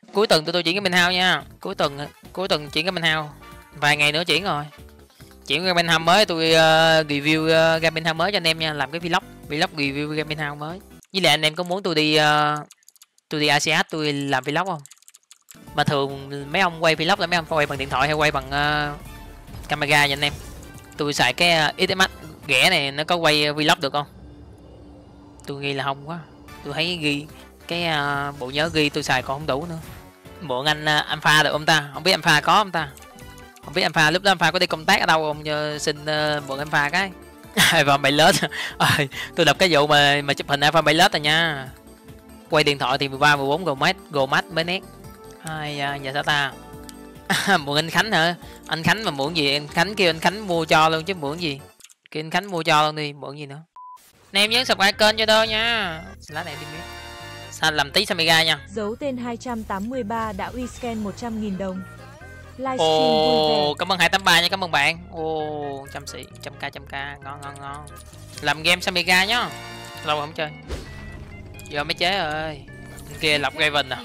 Cuối tuần tôi chuyển cái Minh Hao nha. Cuối tuần chuyển cái Minh Hao. Vài ngày nữa chuyển rồi. Chuyển cái Minh Hao mới tôi review game Minh Hao mới cho anh em nha, làm cái vlog review game Minh Hao mới. Với lại anh em có muốn tôi đi ACH tôi làm vlog không? Mà thường mấy ông quay vlog là mấy ông quay bằng điện thoại hay quay bằng camera nha anh em. Tôi xài cái XMX ghẻ này, nó có quay vlog được không? Tôi nghĩ là không quá. Tôi thấy ghi cái bộ nhớ ghi tôi xài còn không đủ nữa. Mượn anh Alpha được không ta? Không biết Alpha có không ta? Không biết Alpha lúc đó Alpha có đi công tác ở đâu không? Xin mượn Alpha cái. Alpha mày lớn. Tôi đọc cái vụ mà chụp hình Alpha mày lớn rồi nha. Quay điện thoại thì 13 14 Go Max mới nét. Ai giờ sao ta? Mượn anh Khánh hả? Anh Khánh mà mượn gì? Anh Khánh kêu anh Khánh mua cho luôn chứ mượn gì? Kêu anh Khánh mua cho luôn đi, mượn gì nữa? Anh em nhớ subscribe kênh cho tôi nha. Lá này đi biết. Sao làm tí Samiga nha. Dấu tên 283 đã uy scan 100.000 đồng. Livestream vui vẻ. Cảm ơn 283 nha, cảm ơn bạn. Trăm sĩ, trăm k, ngon. Làm game Samiga nhá. Lâu rồi không chơi. Giờ mới chế rồi. Kia lọc Raven nè.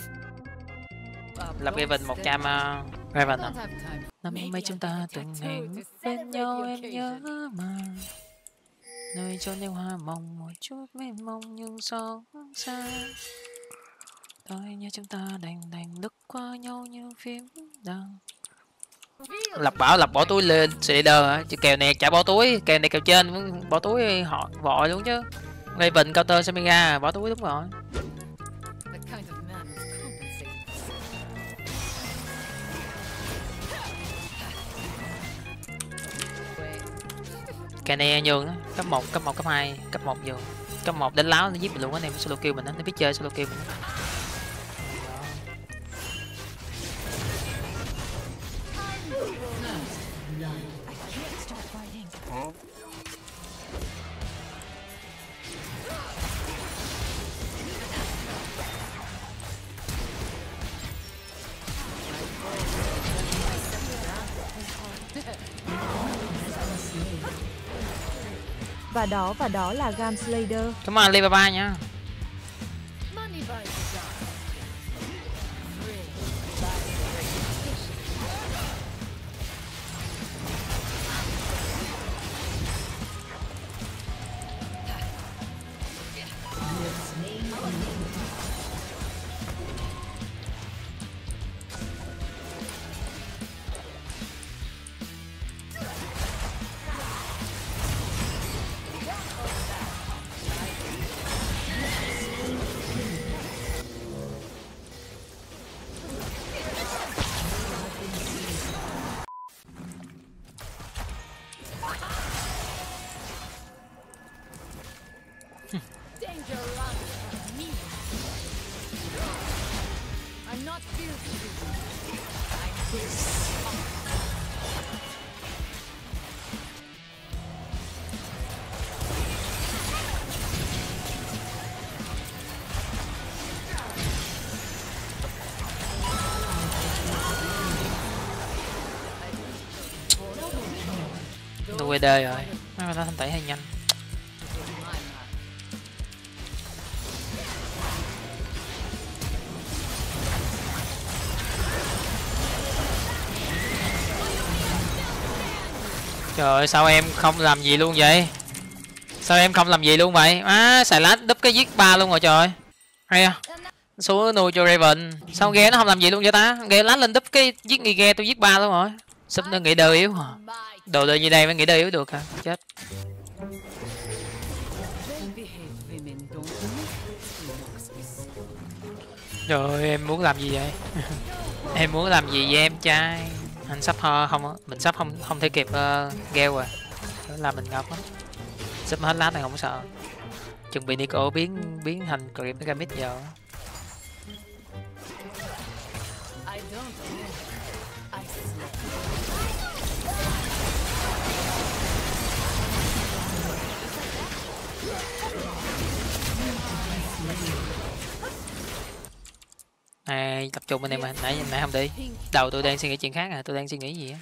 Lọc Raven 100 Raven nè. Năm mấy chúng ta từng hẹn bên nhau em nhớ mà. Nơi chốn đêm hoa mộng một chút mênh mông nhưng sóng xa. Tôi nhớ chúng ta đành lướt qua nhau như phim đàn. Lập bỏ túi lên leader hả? Chứ kèo này chả bỏ túi, kèo này kèo trên bỏ túi họ vội luôn chứ. Raven counter Samiga bỏ túi đúng rồi. Cái này nhường đó, cấp 1, cấp 2, cấp 1 nhường. Cấp 1 đánh láo nó giết mình luôn anh em, solo kill mình đó, nó biết chơi solo kill mình. Và đó là Gam Slayer. Cảm ơn Alibaba nha. Tôi QD rồi, nó thanh tẩy hơi nhanh. Trời ơi, sao em không làm gì luôn vậy? Sao em không làm gì luôn vậy? Xài lá đúp cái giết 3 luôn rồi trời. Hay à? Xuống nuôi cho Raven. Sao ghe nó không làm gì luôn vậy ta? Ghe lá lên đúp cái giết người ghe tôi giết 3 luôn rồi. Sắp nó nghĩ đơ yếu hả? Đồ đời như đây mới nghĩ đơ yếu được hả? Chết. Trời em muốn làm gì vậy? Em muốn làm gì với em trai? Anh sắp không, mình sắp không thể kịp ghe rồi. Là mình ngọc á. Sắp hết lá này không sợ. Chuẩn bị Nico biến thành Grim Pyramid giờ. Tập trung anh em ơi, nãy không đi. Đầu tôi đang suy nghĩ chuyện khác tôi đang suy nghĩ gì á.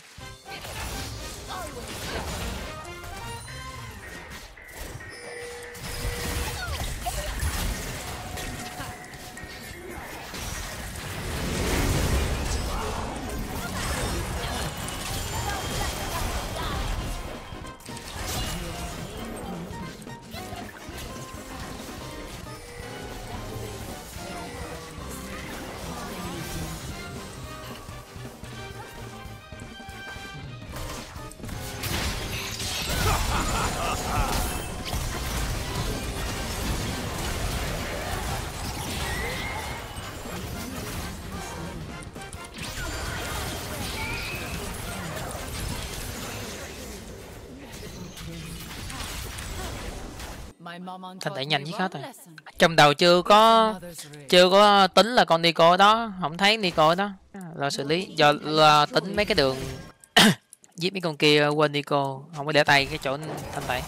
Thành thể nhanh giết hết rồi. Trong đầu chưa có tính là con Nico đó, không thấy Nico đó. Lo xử lý do lo tính mấy cái đường giết mấy con kia, quên Nico, không có để tay cái chỗ thanh tẩy.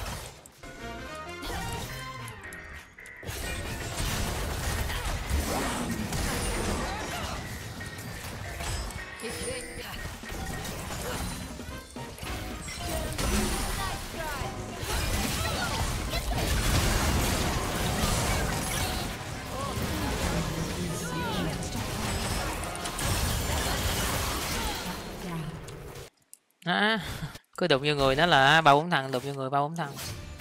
Cứ đụng vô người nó là 3-4 thằng, đụng vô người 3-4 thằng.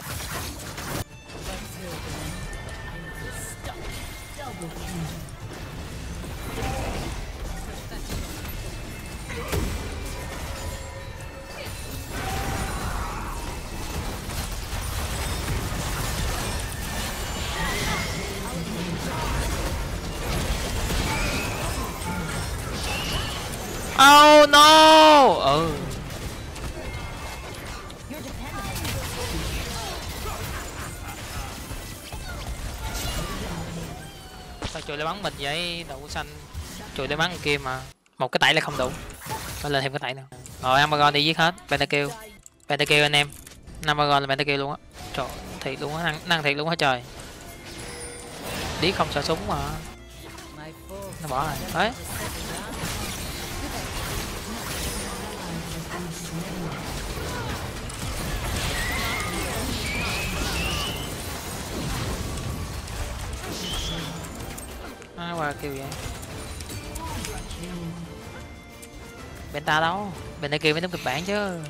Oh no. Sao chùi lại bắn mình vậy đậu xanh, chùi lại bắn kia mà một cái tẩy là không đủ, phải lên thêm cái tẩy nữa. Rồi Amagon đi giết hết pentakill anh em, Amagon là pentakill luôn á, trời thiệt luôn á, năng thiệt luôn á trời, điếc không sợ súng mà nó bỏ rồi đấy. Qua kêu vậy Penta đâu, Penta kêu mới đúng kịch bản chứ.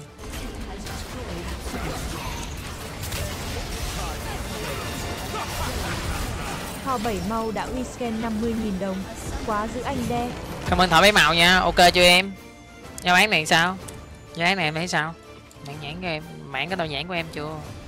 Thỏ 7 màu đã uy scan 50.000 đồng, quá giữ anh đe. Cảm ơn Thỏ 7 màu nha, ok chưa em? Giao bán này sao? Giao bán này em thấy sao? Mãn nhãn của em, mãn cái đầu nhãn của em chưa?